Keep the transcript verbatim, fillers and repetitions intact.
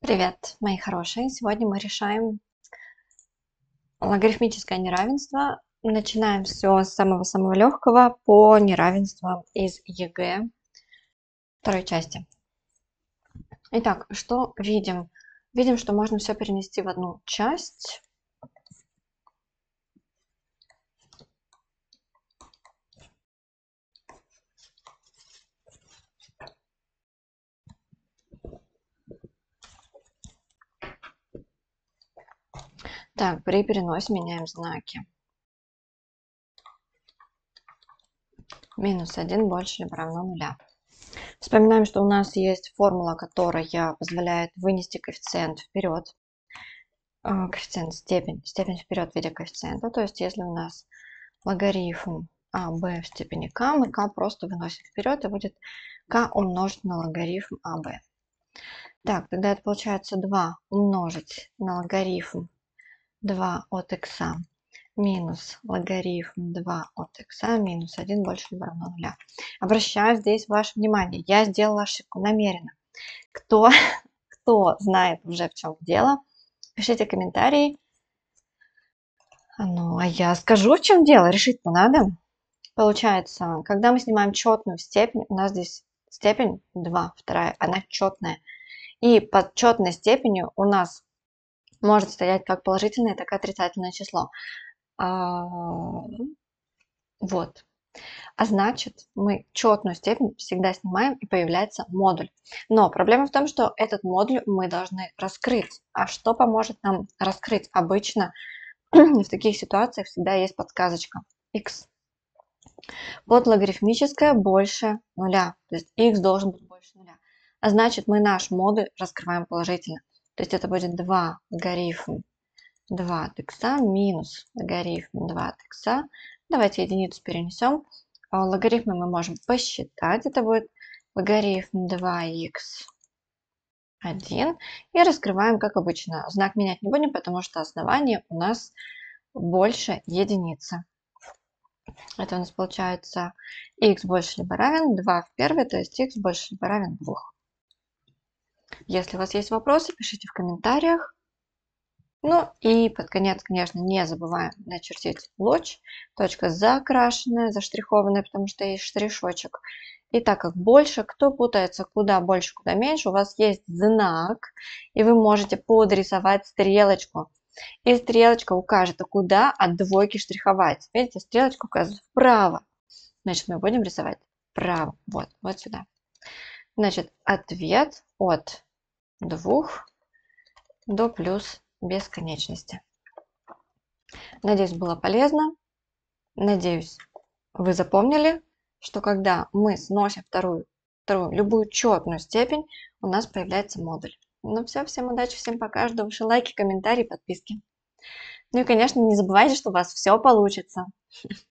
Привет, мои хорошие! Сегодня мы решаем логарифмическое неравенство. Начинаем все с самого-самого легкого по неравенствам из ЕГЭ второй части. Итак, что видим? Видим, что можно все перенести в одну часть. Так, при переносе меняем знаки. Минус один больше либо равно нуля. Вспоминаем, что у нас есть формула, которая позволяет вынести коэффициент вперед. Коэффициент степень, степень вперед в виде коэффициента. То есть, если у нас логарифм АБ в степени k, мы k просто выносим вперед, и будет k умножить на логарифм АБ. Так, тогда это получается два умножить на логарифм два от x минус логарифм два от x минус один больше либо равно нуля. Обращаю здесь ваше внимание, я сделала ошибку намеренно. Кто, кто знает уже, в чем дело, пишите комментарии. Ну, а я скажу, в чем дело, решить-то надо. Получается, когда мы снимаем четную степень, у нас здесь степень два, вторая, она четная. И под четной степенью у нас может стоять как положительное, так и отрицательное число. А, вот. А значит, мы четную степень всегда снимаем, и появляется модуль. Но проблема в том, что этот модуль мы должны раскрыть. А что поможет нам раскрыть? Обычно в таких ситуациях всегда есть подсказочка. X под логарифмическое больше нуля. То есть x должен быть больше нуля. А значит, мы наш модуль раскрываем положительно. То есть это будет два логарифм два от x минус логарифм два от x. Давайте единицу перенесем. Логарифмы мы можем посчитать. Это будет логарифм два икс один. И раскрываем, как обычно. Знак менять не будем, потому что основание у нас больше единицы. Это у нас получается x больше либо равен два в первой, то есть x больше либо равен двум. Если у вас есть вопросы, пишите в комментариях. Ну и под конец, конечно, не забываем начертить луч. Точка закрашенная, заштрихованная, потому что есть штришочек. И так как больше, кто путается куда больше, куда меньше, у вас есть знак, и вы можете подрисовать стрелочку. И стрелочка укажет, куда от двойки штриховать. Видите, стрелочка указывает вправо. Значит, мы будем рисовать вправо. Вот, вот сюда. Значит, ответ от двух до плюс бесконечности. Надеюсь, было полезно. Надеюсь, вы запомнили, что когда мы сносим вторую, вторую любую четную степень, у нас появляется модуль. Ну все, всем удачи, всем пока. Жду ваши лайки, комментарии, подписки. Ну и, конечно, не забывайте, что у вас все получится.